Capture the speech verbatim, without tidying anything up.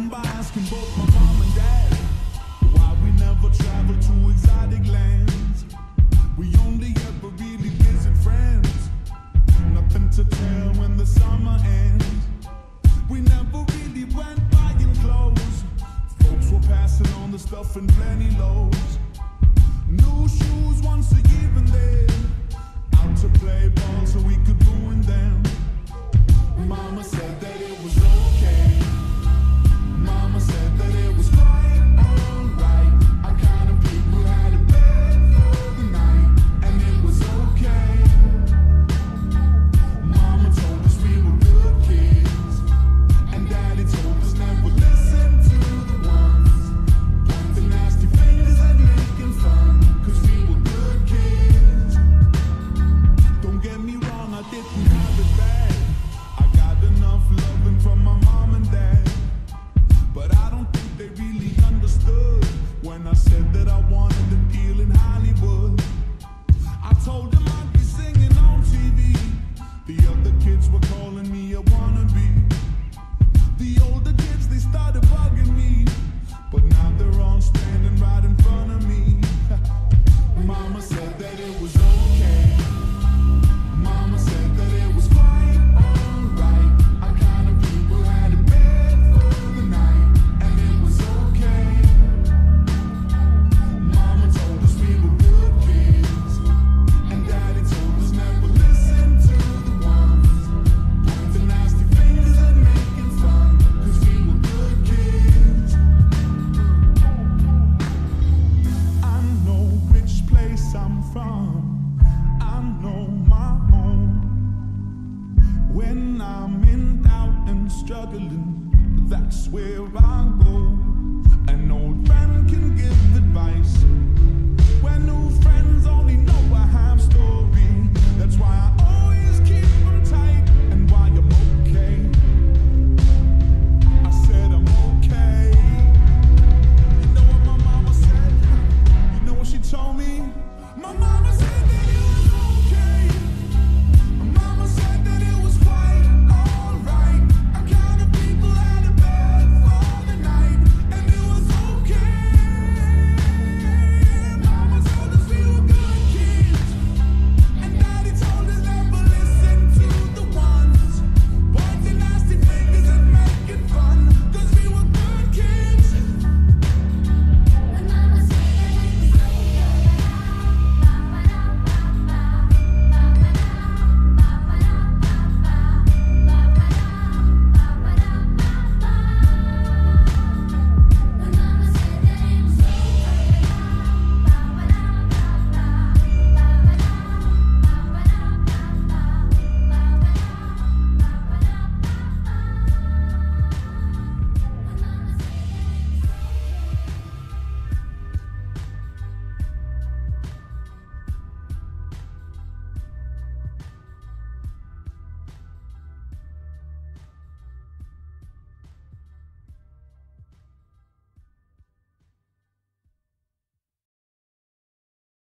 remember asking both my mom and dad why we never traveled to exotic lands. We only ever really visit friends. Nothing to tell when the summer ends. We never really went buying clothes. Folks were passing on the stuff in plenty loads. New shoes once a year and then out to play ball so we could ruin them. Mama said that it was okay. Mama said that it was quite alright. Our kind of people had a bed for the night, and it was okay. Mama told us we were good kids, and Daddy told us never listen to the ones pointing nasty fingers and making fun, cause we were good kids. Don't get me wrong, I didn't have it bad. I got enough loving from my mom and dad, but I don't think they really understood when I said that I wanted to deal in Hollywood. I told them I'd be singing on T V. The other kids were calling me a wannabe. The older kids, they started bugging me, but now they're all standing right in front of me. Mama said that it was okay. Mama said that it was quite alright. Our kind of people had a bed for the night, and it was okay. Mama told us we were good kids, and Daddy told us never listen to the ones pointing nasty fingers and making fun, cause we were good kids. I know which place I'm from. I know my home. When I'm in doubt and struggling, that's where I go. An old friend can give advice.